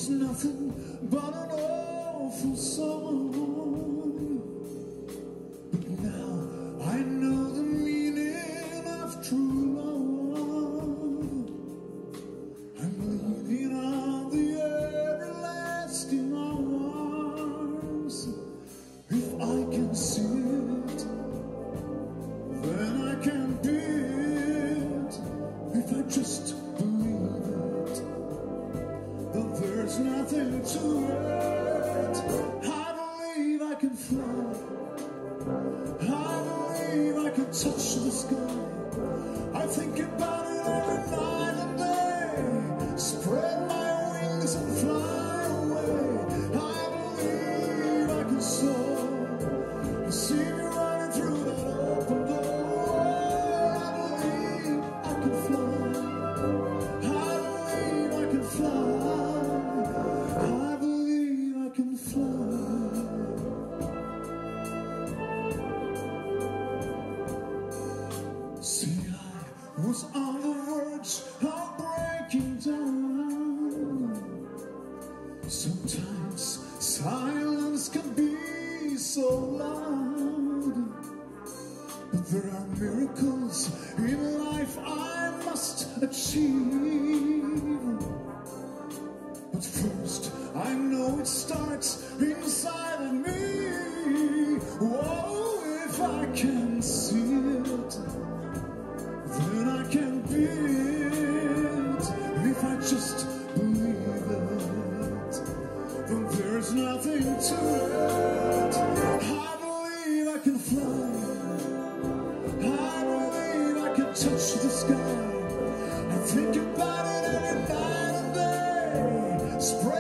was nothing but an awful song. But now I know the meaning of true love. I'm leaning on the everlasting arms. If I can see it, then I can be it. If I just believe it, then there's nothing to it. I believe I can fly. I believe I can touch the sky. I think about it every night and day. Spread my wings and fly away. I believe I can soar. I see me running through that open door. I believe I can fly. I believe I can fly. I believe I can fly. See, I was on the verge of breaking down. Sometimes silence can be so loud, but there are miracles in life I must achieve. But first, I know it starts inside of me. Oh, if I can see it, then I can be it. If I just believe it, then there's nothing to it. I believe I can fly. I believe I can touch the sky. I think about it every night and day. Spread